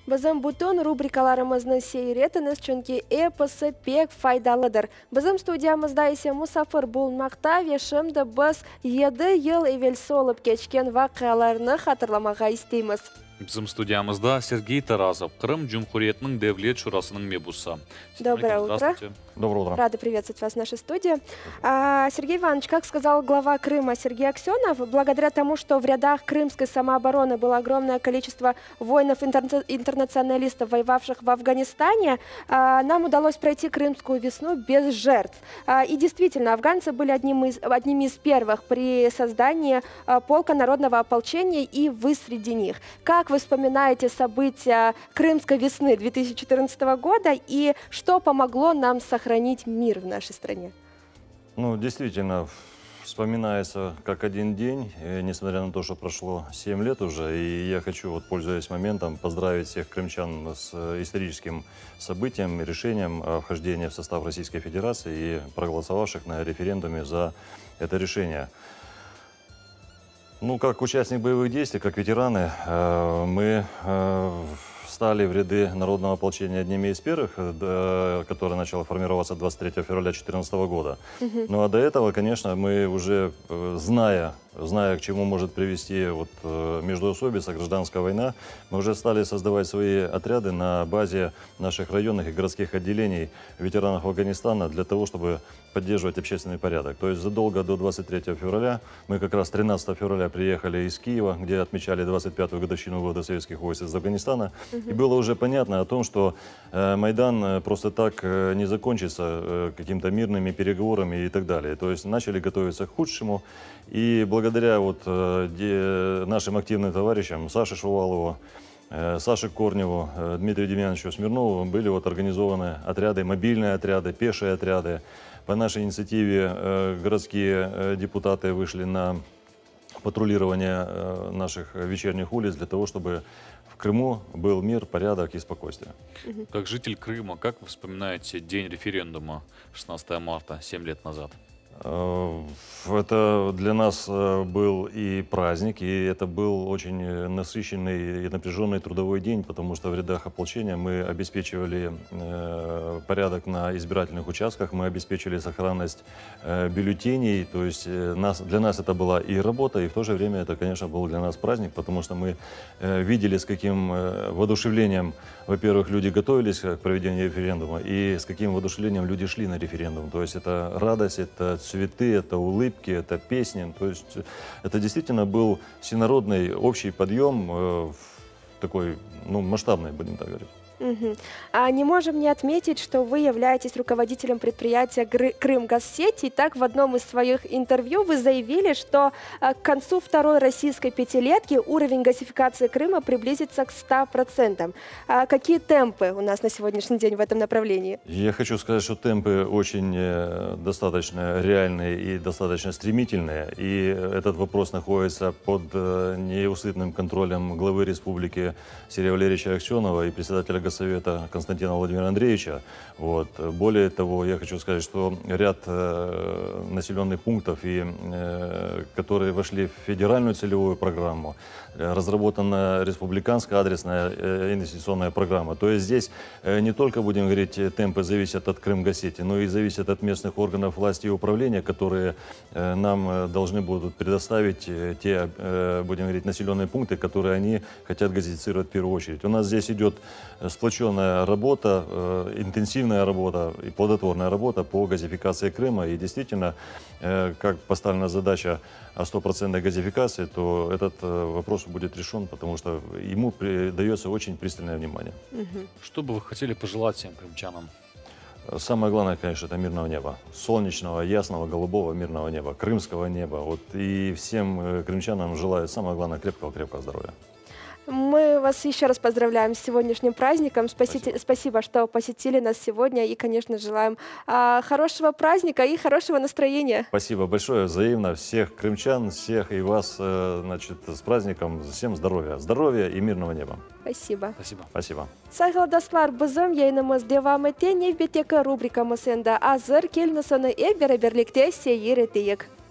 Бізім бұтын рубрикаларымызны сейретіңіз, чүнки эпосы пек файдалыдыр. Бізім студиямызда есе мұсафыр болмақта вешімді біз 7 ел евелсі олып кечкен вақияларны хатырламаға істейміз. Bizim студиямызда Сергей Тарасов, Крым Джумхуриетның Девлет Шурасының мебуса. Доброе утро. Доброе утро. Рада приветствовать вас в нашей студии. Сергей Иванович, как сказал глава Крыма Сергей Аксенов, благодаря тому, что в рядах крымской самообороны было огромное количество воинов-интернационалистов, воевавших в Афганистане, нам удалось пройти Крымскую весну без жертв. И действительно, афганцы были одними из первых при создании полка народного ополчения, и вы среди них. Как вы вспоминаете события Крымской весны 2014 года и что помогло нам сохранить мир в нашей стране? Ну, действительно, вспоминается как один день, несмотря на то, что прошло 7 лет уже. И я хочу, пользуясь моментом, поздравить всех крымчан с историческим событием и решением о вхождении в состав Российской Федерации и проголосовавших на референдуме за это решение. Ну, как участник боевых действий, как ветераны, мы стали в ряды народного ополчения одними из первых, которое начало формироваться 23 февраля 2014 года. Ну, а до этого, конечно, мы уже, зная, к чему может привести междоусобица, гражданская война, мы уже стали создавать свои отряды на базе наших районных и городских отделений ветеранов Афганистана для того, чтобы поддерживать общественный порядок. То есть задолго до 23 февраля, мы как раз 13 февраля приехали из Киева, где отмечали 25-ю годовщину вывода советских войск из Афганистана. И было уже понятно о том, что Майдан просто так не закончится какими-то мирными переговорами и так далее. То есть начали готовиться к худшему. И благодаря нашим активным товарищам, Саше Шувалову, Саше Корневу, Дмитрию Демьяновичу Смирнову были организованы отряды, мобильные отряды, пешие отряды. По нашей инициативе городские депутаты вышли на патрулирование наших вечерних улиц для того, чтобы в Крыму был мир, порядок и спокойствие. Как житель Крыма, как вы вспоминаете день референдума 16 марта, 7 лет назад? Это для нас был и праздник, и это был очень насыщенный и напряженный трудовой день, потому что в рядах ополчения мы обеспечивали порядок на избирательных участках, мы обеспечили сохранность бюллетеней, то есть для нас это была и работа, и в то же время это, конечно, был для нас праздник, потому что мы видели, с каким воодушевлением, во-первых, люди готовились к проведению референдума, и с каким воодушевлением люди шли на референдум. То есть это радость, это цветы, это улыбки, это песни. То есть это действительно был всенародный общий подъем, такой, масштабный, будем так говорить. А не можем не отметить, что вы являетесь руководителем предприятия «Крымгазсеть». И так в одном из своих интервью вы заявили, что к концу второй российской пятилетки уровень газификации Крыма приблизится к 100%. Какие темпы у нас на сегодняшний день в этом направлении? Я хочу сказать, что темпы очень достаточно реальные и достаточно стремительные. И этот вопрос находится под неусыпным контролем главы республики Сергея Валерьевича Аксенова и председателя Совета Константина Владимира Андреевича. Более того, я хочу сказать, что ряд населенных пунктов, которые вошли в федеральную целевую программу, разработана республиканская адресная инвестиционная программа. То есть здесь не только, будем говорить, темпы зависят от Крымгазсети, но и зависят от местных органов власти и управления, которые нам должны будут предоставить те, будем говорить, населенные пункты, которые они хотят газифицировать в первую очередь. У нас здесь идет сплоченная работа, интенсивная работа и плодотворная работа по газификации Крыма. И действительно, как поставлена задача о 100% газификации, то этот вопрос будет решен, потому что ему придается очень пристальное внимание. Что бы вы хотели пожелать всем крымчанам? Самое главное, конечно, это мирного неба. Солнечного, ясного, голубого мирного неба, крымского неба. И всем крымчанам желаю, самое главное, крепкого здоровья. Мы вас еще раз поздравляем с сегодняшним праздником. Спасибо, что посетили нас сегодня. И, конечно, желаем хорошего праздника и хорошего настроения. Спасибо большое. Взаимно. Всех крымчан, всех и вас, с праздником. Всем здоровья. Здоровья и мирного неба. Спасибо. Спасибо. Сайгылдаслар, бізім yayınımız devam ете, невбетекі рубрикамыз енді азыр келінісіні бері-бірлікте сейір етейік.